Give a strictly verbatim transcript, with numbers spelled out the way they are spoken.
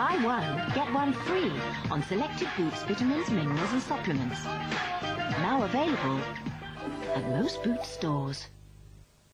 Buy one, get one free on selected Boots vitamins, minerals and supplements. Now available at most Boots stores.